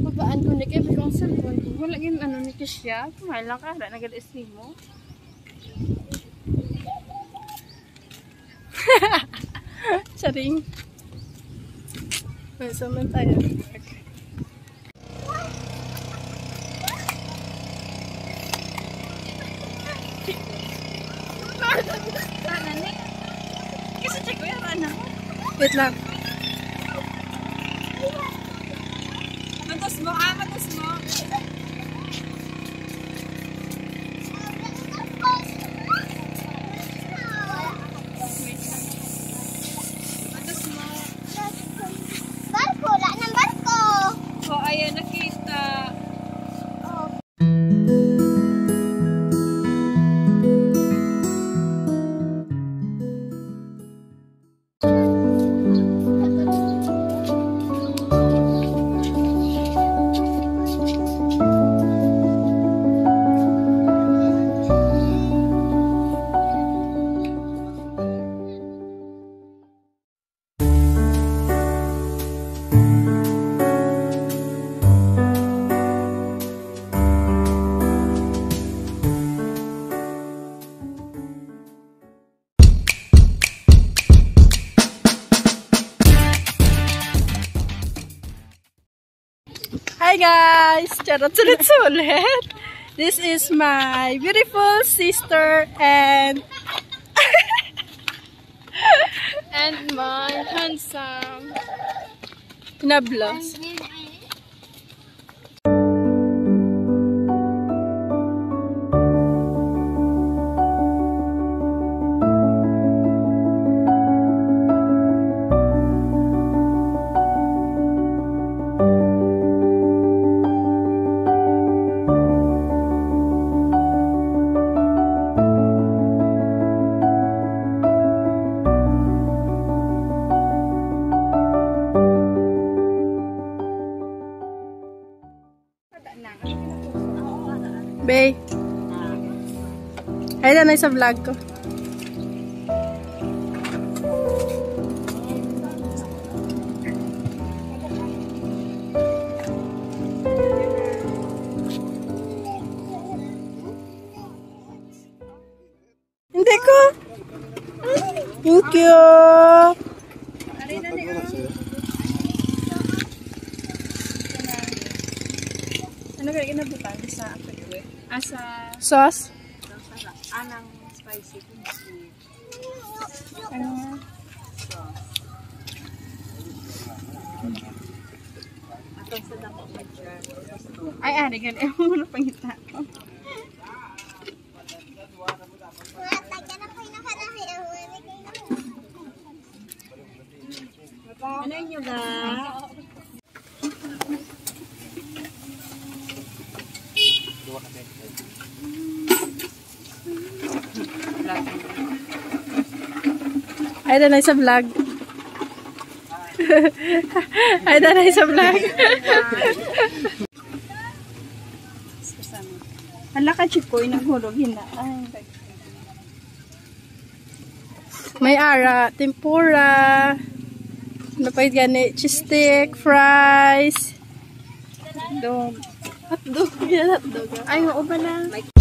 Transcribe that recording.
babaan ko ni kay bigong cellphone ko. Wala yung ano ni Kisya. Kumain lang ka. Wala nag-isip mo. Charing. May suman tayo. Kasi check ko yung anak ko. Wait lang. Matos mo, matos mo. Matos mo. Barko, wala ng barko. Oh, ayan, nakita. Hi guys! Charot sulit-sulit! This is my beautiful sister and and my handsome Nablos. Bay. Ay na sa vlog ko. Hindi ko. Thank you. Ano kaya ginabutan sa apoy? Asa sauce? Anang spicy kung sweet. Ano? Atong sa dako mag-jar. Ay, ari ganun. Ano pangita ko? Ano yun ga? Ay, danay sa vlog. Ay, danay sa vlog. Hala ka, chikoy, naghulog na. May ara, tempura. Ano pa yun gani? Cheese stick, fries. Hotdog. Hotdog. Hotdog. Ay, oo ba lang?